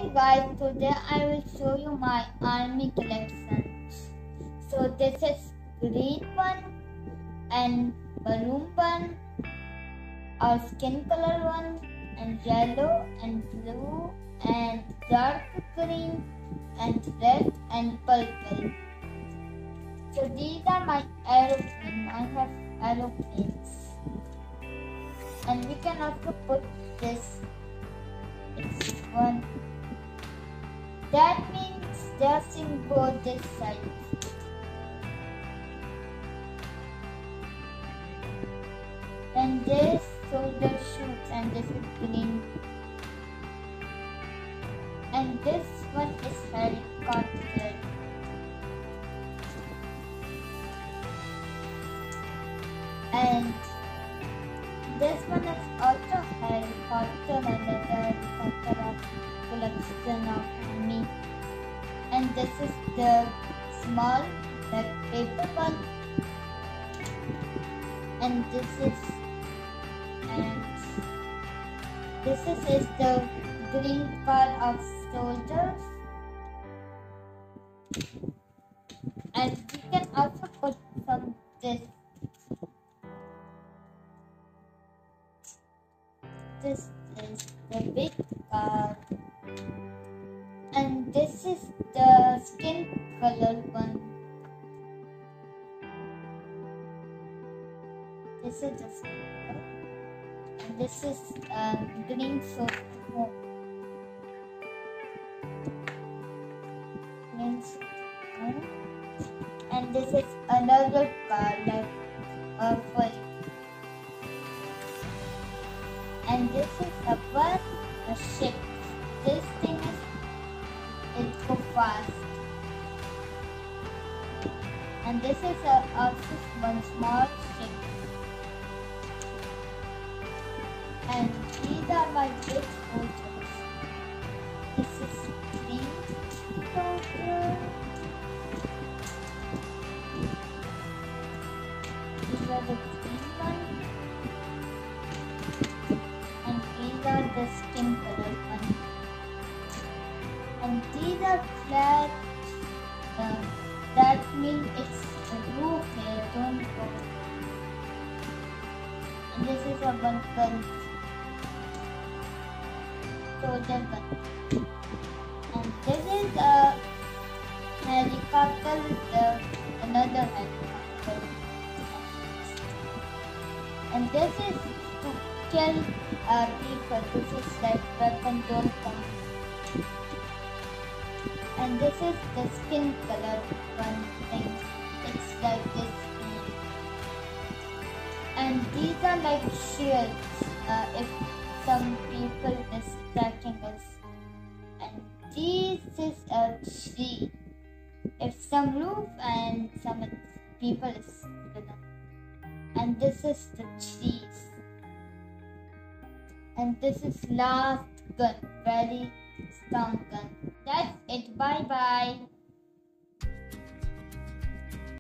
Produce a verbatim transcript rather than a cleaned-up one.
Hey guys, today I will show you my army collection. So this is green one and maroon one, or skin color one, and yellow and blue and dark green and red and purple. So these are my aeroplanes. I have aeroplanes. And we can also put this. It's one. That means just in both this side. And this shoulder shoots, and this is green. And this one is helicopter. And this one is also helicopter, another helicopter of collection of me. And this is the small like paper one. And this is and this is, is the green card of soldiers. And we can also put some this. This is the big card, and this is the skin color one. This is the skin color, and this is um, green soap. Green soap. And this is another card like a full. And this is a bus, a ship. This thing is, it go fast. And this is a, also one small ship. And these are my big soldiers. This is green soldier. These are the green ones. These are the skin color ones. And these are flat. Uh, that means it's a roof here, don't go. And this is a one gun. Soldier gun. And this is a helicopter, the, another helicopter. And this is to kill uh, people. This is like weapon, don't come. And this is the skin color one thing. It's like this green. And these are like shields uh, if some people is attacking us. And this is a tree. If some roof and some people is with them. And this is the trees. And this is last gun, very strong gun. That's it. Bye bye.